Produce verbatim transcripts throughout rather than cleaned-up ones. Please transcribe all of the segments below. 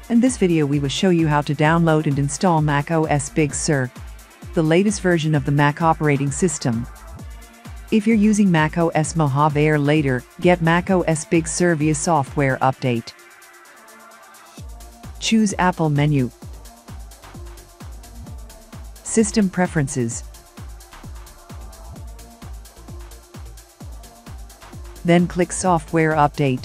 In this video we will show you how to download and install macOS Big Sur, the latest version of the Mac operating system. If you're using macOS Mojave or later, get macOS Big Sur via software update. Choose Apple menu. System Preferences. Then click Software Update.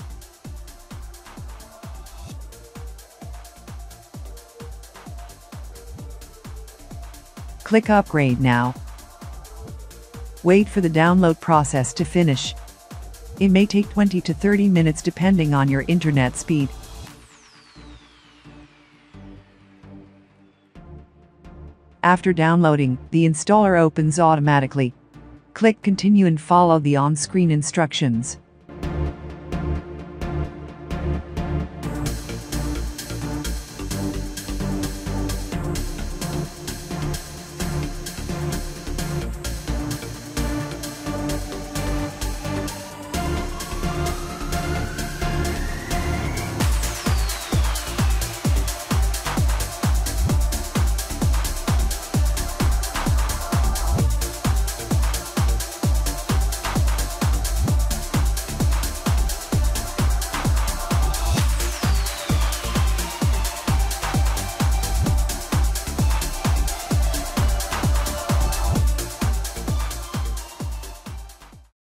Click Upgrade now. Wait for the download process to finish. It may take twenty to thirty minutes depending on your internet speed. After downloading, the installer opens automatically. Click Continue and follow the on-screen instructions.